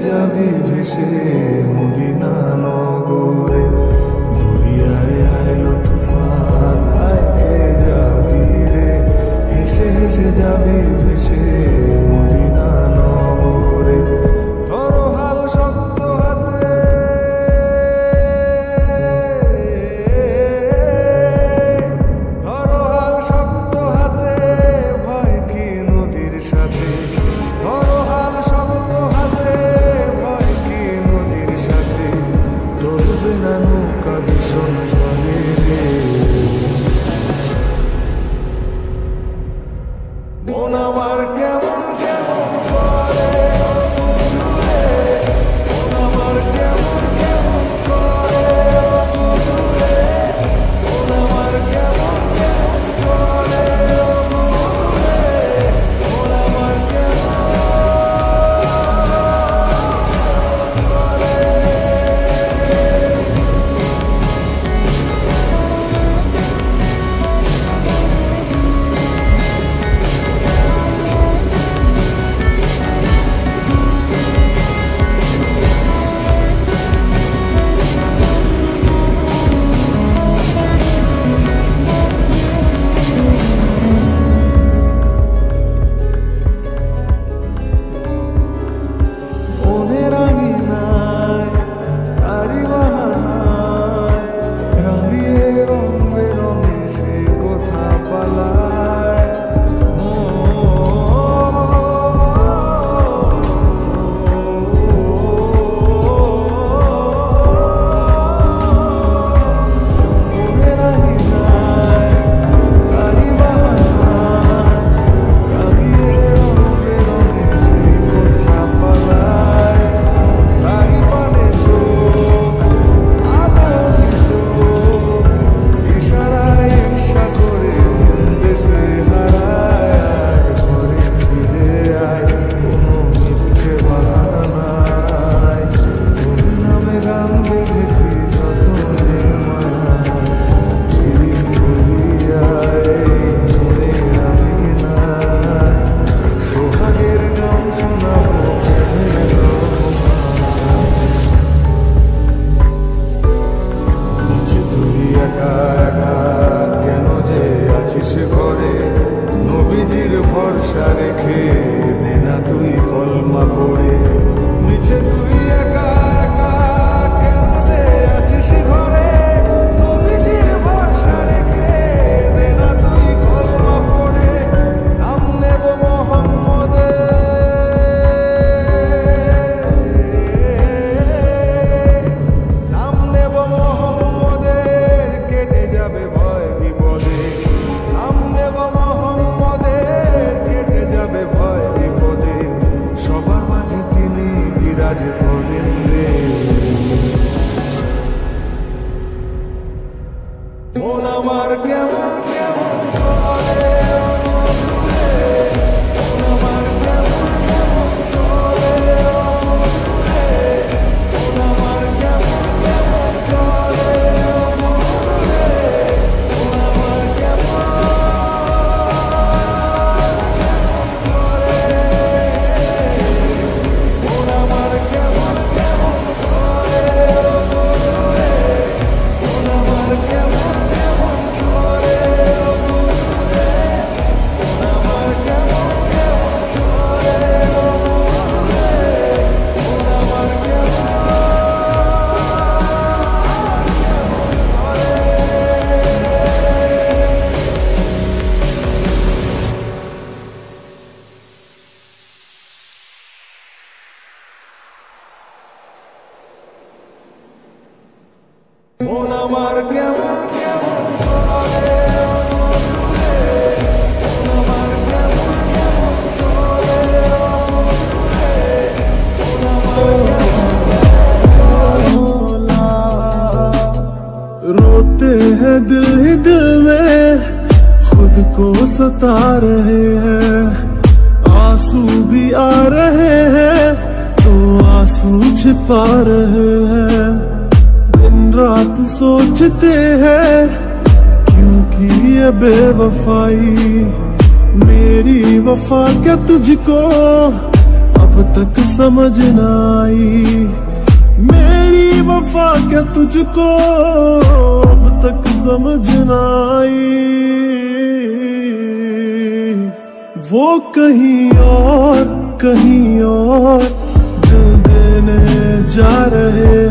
যাবি ভেসে মদিনা নগরে, দরিয়ায় আইলো তুফান আয় খেয়ে যাবি রে, হেসে হেসে যাবি ভেসে মদিনা নগরে। ধরো হাল শক্ত হাতে, ধরো হাল শক্ত হাতে, ভয় কি নদীর সাথে, ধরো হাল শক্ত হাতে, ভয় কি নদীর সাথে, ডলবে না নৌকা ভীষণ ঝড়ে রে। মন আমার কেমন কেমন করে, মন আমার কেমন কেমন করে, মন আমার কেমন কেমন করে, মন আমার কেমন মনের আঙিনায় তারি বাহানায় রাঙিয়ে রং বেরঙে সে কোথা পালায়। মনের আঙিনায় তারি বাহানায় রাঙিয়ে রং বেরঙে সে কোথা পালায়। তারি পানে চোখ আলোকিত, ইশারায় ঈর্ষা করে দেশে হারায়। ঘরে ফিরে আয় কোনো মিথ্যে বাহানায়, তোর নামে গান লিখেছি যতনে মানায়। ফিরি ফিরিয়ায় মনের আঙিনায়, সোহাগের গান শোনাবো প্রেমের রহমায়। নিচে তুই একা একা কেন যে আছিস ঘরে, নবীজির ভরসা রেখে দে না তুই কলমা পড়ে। নিচে তুই একা একা কেন যে আছিস ঘরে, নবীজির ভরসা রেখে দে না তুই কলমা পড়ে। নাম নেব মোহাম্মদের, নাম নেব মোহাম্মদের, কেটে যাবে ভয় বিপদে। নাম নেব মোহাম্মদের, কেটে যাবে ভয় বিপদে। সবার মাঝে তিনি বিরাজ করেন রে। মন আমার কেমন কেমন করে, মন আমার কেমন কেমন করে, মন আমার কেমন কেমন করে, মন আমার কেমন করে, মন আমার কেমন কেমন করে, মন আমার কেমন কেমন করে, মন আমার কেমন কেমন করে, মন আমার কেমন মন আমার কেমন কেমন করে, মন আমার কেমন কেমন করে, মন আমার रोते हैं दिल ही दिल में, खुद को सता रहे हैं। आंसू भी आ रहे हैं तो आंसू छिपा रहे हैं। दिन रात सोचते हैं क्यों की ये बेवफाई, मेरी वफा क्या तुझको अब तक समझ ना आई मेरी वफा क्या तुझको अब तक समझ ना आई। वो कहीं और दिल देने जा रहे